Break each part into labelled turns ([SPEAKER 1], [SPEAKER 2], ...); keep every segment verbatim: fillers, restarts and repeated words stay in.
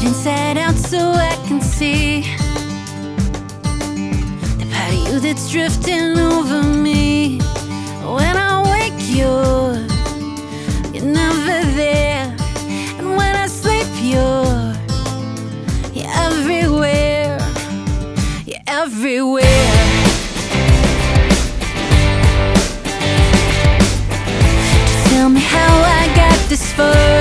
[SPEAKER 1] inside out so I can see the part of you that's drifting over me. When I wake, you're, you're never there, and when I sleep, you're, you're everywhere, you're everywhere. Just tell me how I got this far.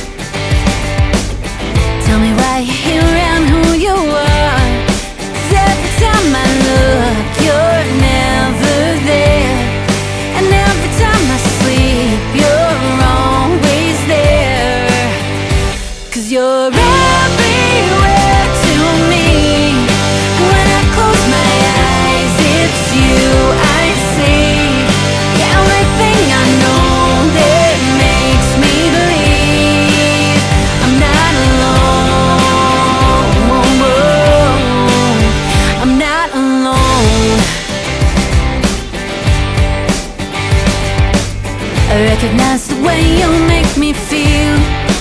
[SPEAKER 1] Tell me why you're here and who you are. 'Cause every time I look, you're never there, and every time I sleep, you're always there. 'Cause you're everywhere to me. When I close my eyes, it's you I see. You're everything I know that makes me believe I'm not alone. I'm not alone. I recognize the way you make me feel.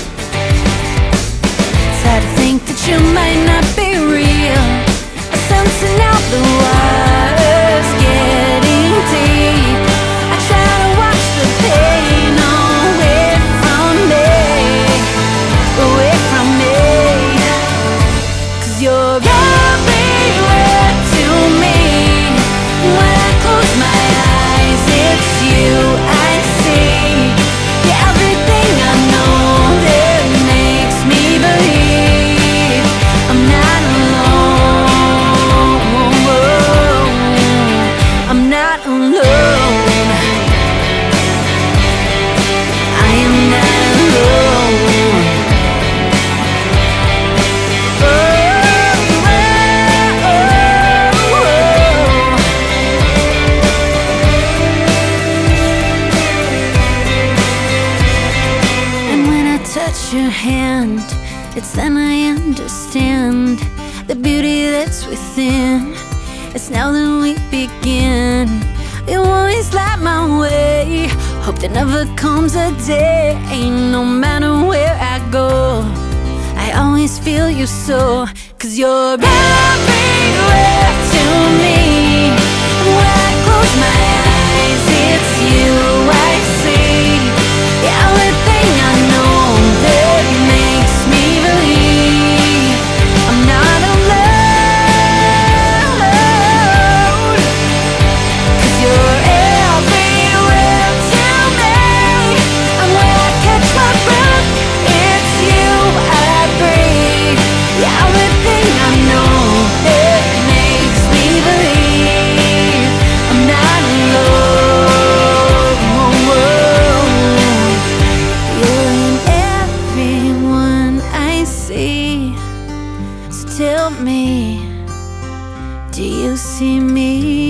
[SPEAKER 1] It's hard to think that you might not be real. I'm sensing out the water's getting deep. I try to watch the pain away from me, away from me. 'Cause you're everywhere to me. When I close my eyes, it's you I see. You're everything I know that makes me believe I'm not alone. I'm not alone. I am not alone. And when I touch your hand, it's then I understand the beauty that's within. It's now that we begin. You always light my way. Hope there never comes a day, no matter where I go, I always feel you so. 'Cause you're everywhere to me. When I close my eyes, it's you I see. You're everything I know that makes me believe I'm not alone. 'Cause you're everywhere to me. And when I catch my breath, it's you I breathe. You're everything I know that makes me believe I'm not alone. You're in everyone I see. So tell me, do you see me?